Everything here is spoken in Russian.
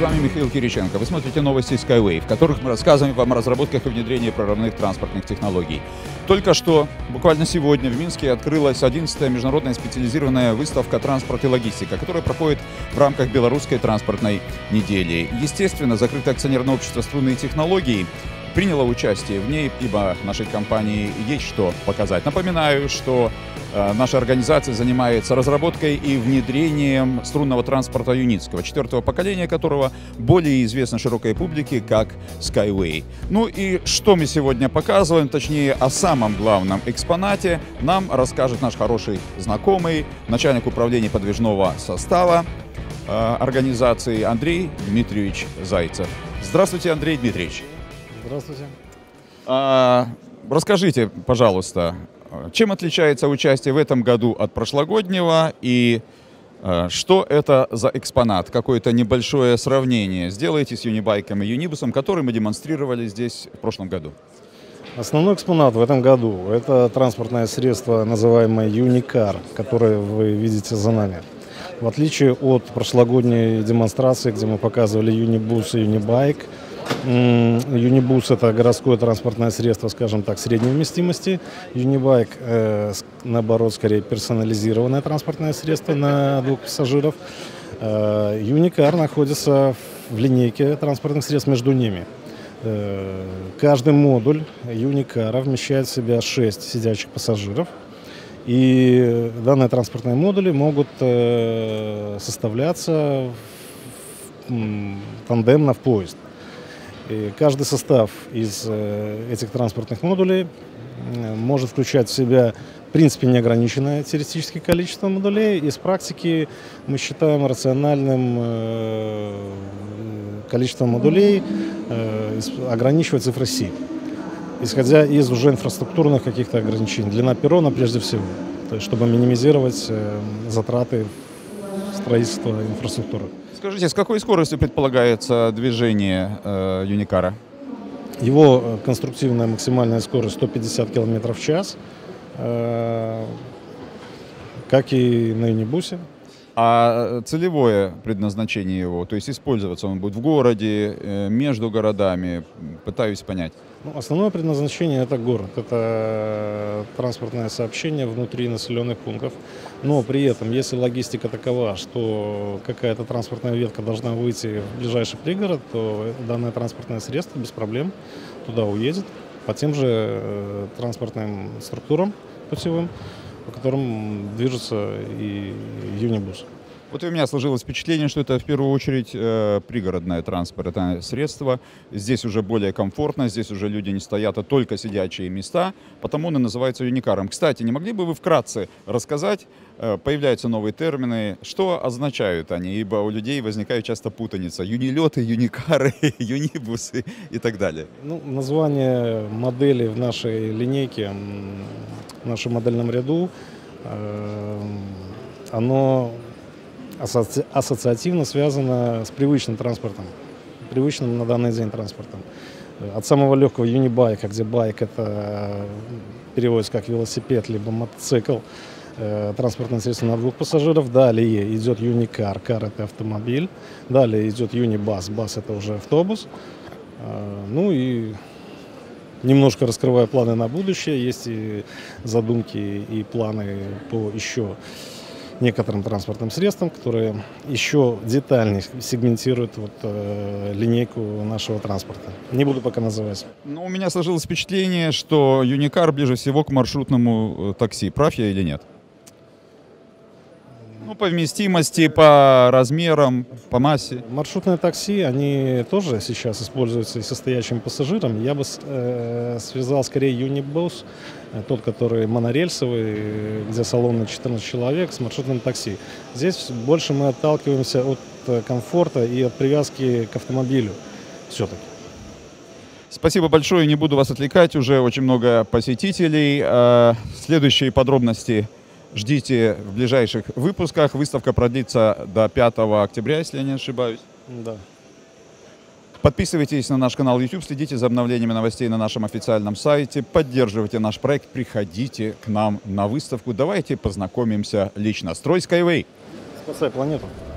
вами Михаил Кириченко. Вы смотрите новости Skyway, в которых мы рассказываем вам о разработках и внедрении прорывных транспортных технологий. Только что, буквально сегодня, в Минске открылась 11-я международная специализированная выставка «Транспорт и логистика», которая проходит в рамках Белорусской транспортной недели. Естественно, закрытое акционерное общество «Струнные технологии» приняло участие в ней, ибо нашей компании есть что показать. Напоминаю, что наша организация занимается разработкой и внедрением струнного транспорта юнитского, 4-го поколения которого более известно широкой публике как Skyway. Ну и что мы сегодня показываем, точнее о самом главном экспонате, нам расскажет наш хороший знакомый, начальник управления подвижного состава организации Андрей Дмитриевич Зайцев. Здравствуйте, Андрей Дмитриевич. Здравствуйте. Расскажите, пожалуйста, чем отличается участие в этом году от прошлогоднего и что это за экспонат? Какое-то небольшое сравнение сделайте с юнибайком и юнибусом, который мы демонстрировали здесь в прошлом году. Основной экспонат в этом году – это транспортное средство, называемое Юникар, которое вы видите за нами. В отличие от прошлогодней демонстрации, где мы показывали юнибус и юнибайк, юнибус – это городское транспортное средство, скажем так, средней вместимости. Юнибайк, наоборот, скорее персонализированное транспортное средство на 2 пассажиров. Юникар находится в линейке транспортных средств между ними. Каждый модуль Юникара вмещает в себя 6 сидячих пассажиров. И данные транспортные модули могут составляться тандемно в поезд. И каждый состав из этих транспортных модулей может включать в себя, в принципе, неограниченное теоретическое количество модулей. Из практики мы считаем рациональным количество модулей ограничивать цифрой Си, исходя из уже инфраструктурных каких-то ограничений. Длина перрона прежде всего, то есть, чтобы минимизировать затраты строительства инфраструктуры. Скажите, с какой скоростью предполагается движение Юникара? Его конструктивная максимальная скорость 150 км в час, как и на юнибусе. А целевое предназначение его, то есть использоваться он будет в городе, между городами, пытаюсь понять. Основное предназначение – это город, это транспортное сообщение внутри населенных пунктов. Но при этом, если логистика такова, что какая-то транспортная ветка должна выйти в ближайший пригород, то данное транспортное средство без проблем туда уедет по тем же транспортным структурам путевым, по которым движется и юнибус. Вот у меня сложилось впечатление, что это в первую очередь пригородное транспортное средство. Здесь уже более комфортно, здесь уже люди не стоят, а только сидячие места, потому он и называется юникаром. Кстати, не могли бы вы вкратце рассказать, появляются новые термины, что означают они, ибо у людей возникает часто путаница. Юнилеты, юникары, юнибусы и так далее. Название модели в нашей линейке, в нашем модельном ряду, оно ассоциативно связано с привычным транспортом, привычным на данный день транспортом. От самого легкого юнибайка, где байк это переводится как велосипед, либо мотоцикл, транспортное средство на 2 пассажиров. Далее идет юникар, кар это автомобиль. Далее идет юнибас, бас это уже автобус. Ну и немножко раскрывая планы на будущее, есть и задумки и планы по еще некоторым транспортным средствам, которые еще детальнее сегментируют линейку нашего транспорта. Не буду пока называть. У меня сложилось впечатление, что юникар ближе всего к маршрутному такси. Прав я или нет? По вместимости, по размерам, по массе. Маршрутные такси, они тоже сейчас используются и со стоящим пассажиром. Я бы связал скорее юнибус, тот, который монорельсовый, где салон на 14 человек, с маршрутным такси. Здесь больше мы отталкиваемся от комфорта и от привязки к автомобилю все-таки. Спасибо большое, не буду вас отвлекать, уже очень много посетителей. Следующие подробности ждите в ближайших выпусках. Выставка продлится до 5 октября, если я не ошибаюсь. Да. Подписывайтесь на наш канал YouTube, следите за обновлениями новостей на нашем официальном сайте, поддерживайте наш проект, приходите к нам на выставку. Давайте познакомимся лично. Строй Skyway! Спасай планету!